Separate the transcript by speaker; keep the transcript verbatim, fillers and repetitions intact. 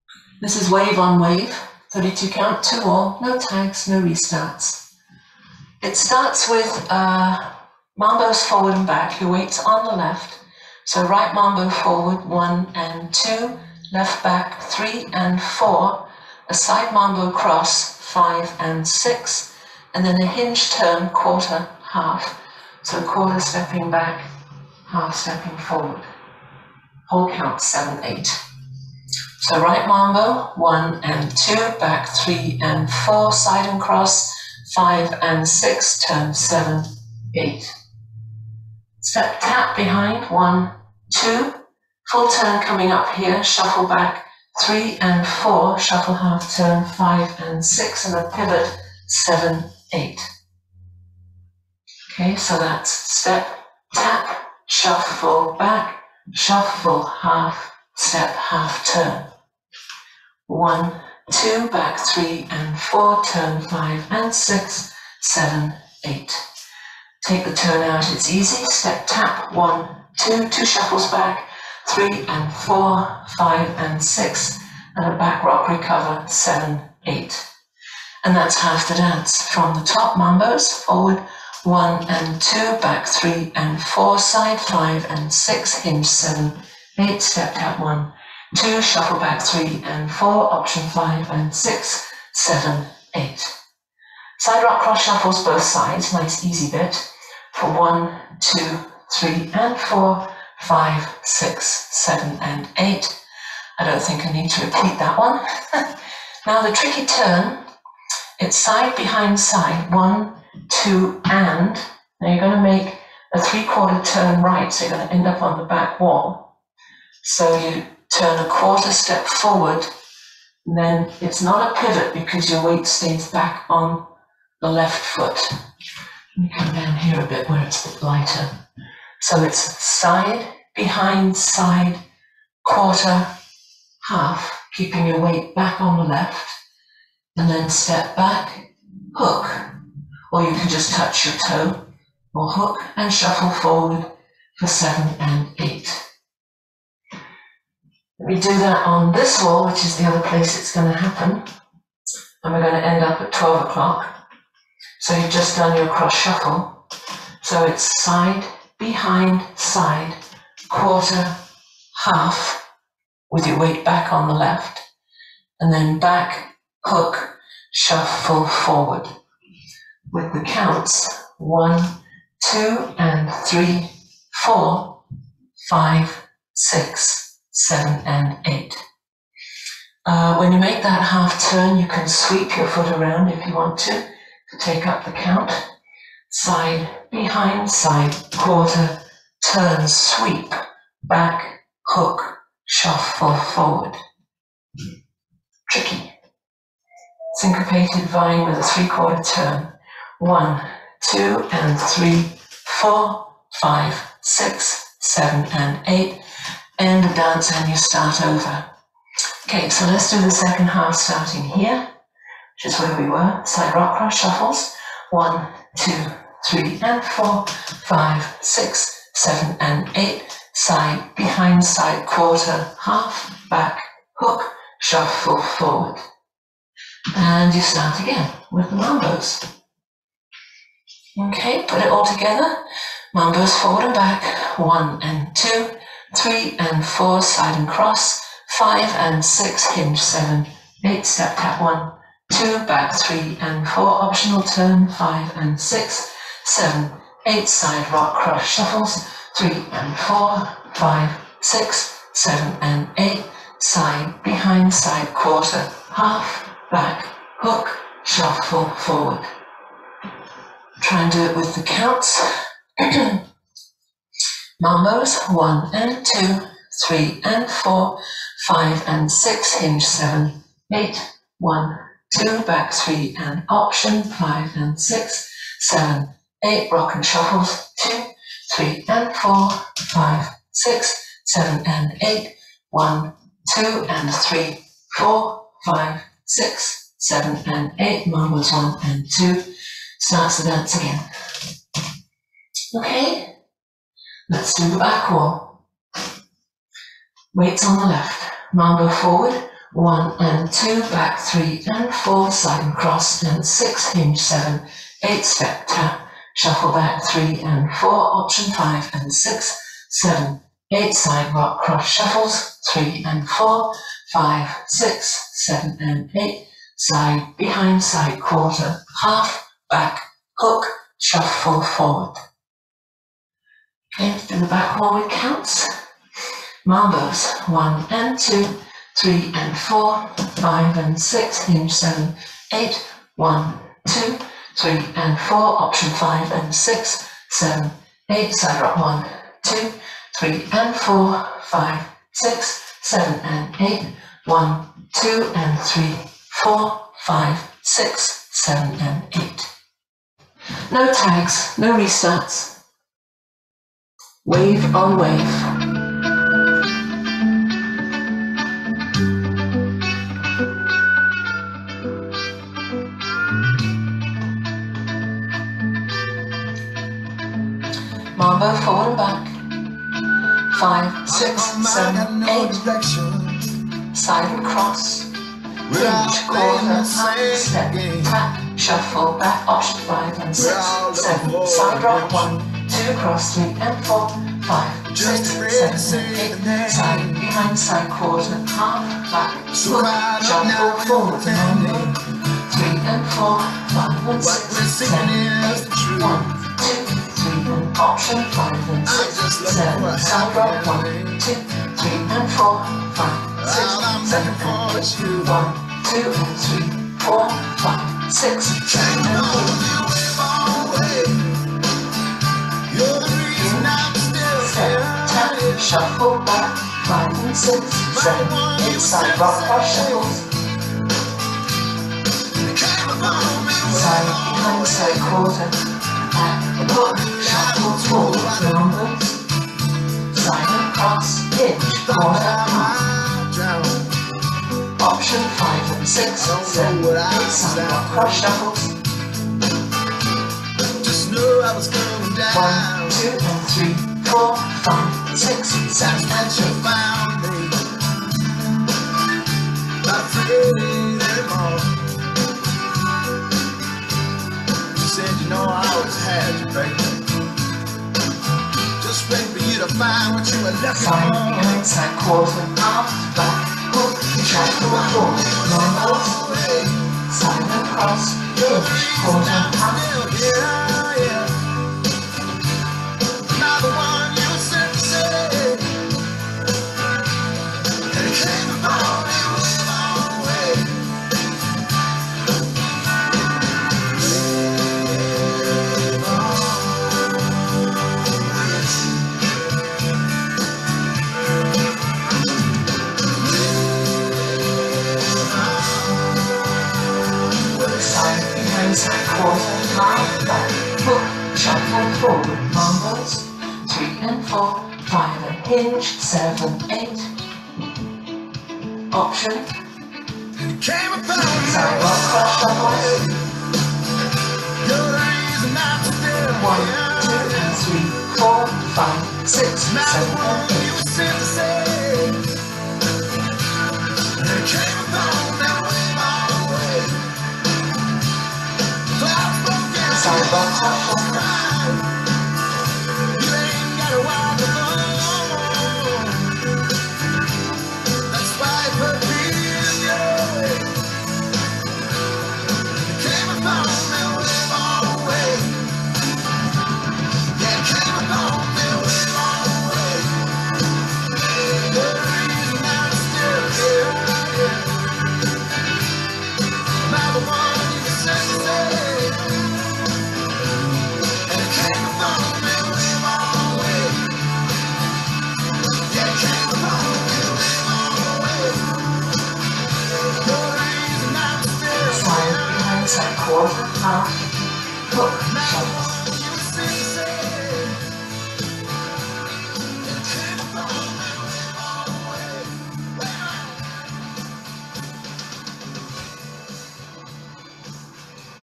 Speaker 1: This is wave on wave, thirty-two count, two all, no tags, no restarts. It starts with uh, mambos forward and back, your weight's on the left. So right mambo forward, one and two, left back, three and four, a side mambo cross, five and six, and then a hinge turn, quarter, half. So quarter stepping back, half stepping forward. Whole count, seven, eight. So right mambo, one and two, back three and four, side and cross, five and six, turn seven, eight. Step tap behind, one, two, full turn coming up here, shuffle back, three and four, shuffle half turn, five and six, and a pivot, seven, eight. Okay, so that's step, tap, shuffle back, shuffle half, step, half turn. One, two, back three and four, turn five and six, seven, eight. Take the turn out, it's easy. Step tap, one, two, two shuffles back, three and four, five and six, and a back rock recover, seven, eight. And that's half the dance. From the top, mambos, forward, one and two, back three and four, side five and six, hinge seven, eight, step tap one, two, shuffle back three and four, option five and six, seven, eight. Side rock cross shuffles both sides, nice easy bit, for one, two, three and four, five, six, seven and eight. I don't think I need to repeat that one. Now the tricky turn, it's side behind side, one, two and, now you're going to make a three quarter turn right, so you're going to end up on the back wall. So you turn a quarter step forward, and then it's not a pivot because your weight stays back on the left foot. Let me come down here a bit where it's a bit lighter. So it's side, behind, side, quarter, half, keeping your weight back on the left, and then step back, hook, or you can just touch your toe, or hook and shuffle forward for seven and eight. We do that on this wall, which is the other place it's going to happen, and we're going to end up at twelve o'clock. So you've just done your cross shuffle. So it's side, behind, side, quarter, half, with your weight back on the left, and then back, hook, shuffle forward. With the counts, one, two, and three, four, five, six, seven, and eight. Uh, when you make that half turn, you can sweep your foot around if you want to, to take up the count. Side, behind, side, quarter, turn, sweep, back, hook, shuffle forward. Tricky. Syncopated vine with a three-quarter turn. One, two, and three, four, five, six, seven, and eight. End the dance and you start over. Okay, so let's do the second half starting here, which is where we were. Side rock cross shuffles. One, two, three, and four, five, six, seven, and eight. Side, behind, side, quarter, half, back, hook, shuffle forward. And you start again with the mambos. Okay, put it all together. Mambos forward and back. One and two, three and four, side and cross. Five and six, hinge seven, eight, step tap one, two, back three and four, optional turn, five and six, seven, eight, side rock cross shuffles. Three and four, five, six, seven and eight, side, behind, side, quarter, half, back, hook, shuffle forward. Try and do it with the counts. Mambos, one and two, three and four, five and six, hinge seven, eight, one, two, back three and option, five and six, seven, eight, rock and shuffles, two, three and four, five, six, seven and eight, one, two and three, four, five, six, seven and eight, mambos one and two, starts the dance again. Okay, let's do the back wall. Weights on the left, mambo forward, one and two, back three and four, side and cross and six, hinge seven, eight, step tap, shuffle back three and four, option five and six, seven, eight, side rock cross shuffles, three and four, five, six, seven and eight, side behind side quarter, half, back, hook, shuffle forward. Okay, do the back forward counts. Marbles, one and two, three and four, five and six, hinge seven, eight, one, two, three and four, option five and six, seven, eight, side rock one, two, three and four, five, six, seven and eight, one, two and three, four, five, six, seven and eight. No tags, no restarts. Wave on wave. Mambo forward and back. Five, six, seven, eight. Side and cross. Hinge, quarter, half, step, tap, shuffle, back, option five and six, seven. Side rock one, two, cross three and four, five, six, seven, eight. Side behind side quarter, half, back, hook, shuffle forward, mambo. Three and four, five and six, seven, eight. One. Option five and six, seven, side rock one, two, three and four, five, six, seven and eight, one, two and three, four, five, six, seven and eight. Step, tap, shuffle back, five and six, seven, eight, side rock cross shuffles. Side behind side quarter. Hook, shuffle forward, numbers, side and cross, hinge, quarter, half. Option five and six, seven, eight, side rock cross shuffles. Just know I was coming down. One, two and three, four, five, six, seven and eight. Found me. Not afraid anymore. You know I always had you, baby. Just wait for you to find what you were looking for. Side behind side quarter, half, back, hook, shuffle forward, numbers, side and cross, hinge, quarter, half. Yeah, yeah. Now the one you said to say, and it came about me a long way. Side quarter, half, back, hook, shuffle forward, numbers, three and four, five and hinge, seven, eight. Option. Side rock cross shuffles. One, two and three, four, five, six, seven and eight. Side rock cross